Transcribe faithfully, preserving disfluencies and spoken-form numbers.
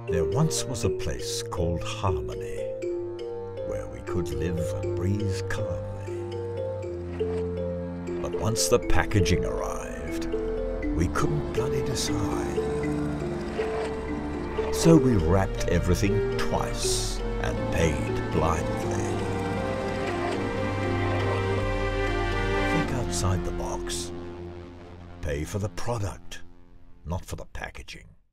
There once was a place called Harmony, where we could live and breathe calmly. But once the packaging arrived, we couldn't bloody decide. So we wrapped everything twice and paid blindly. Think outside the box. Pay for the product, not for the packaging.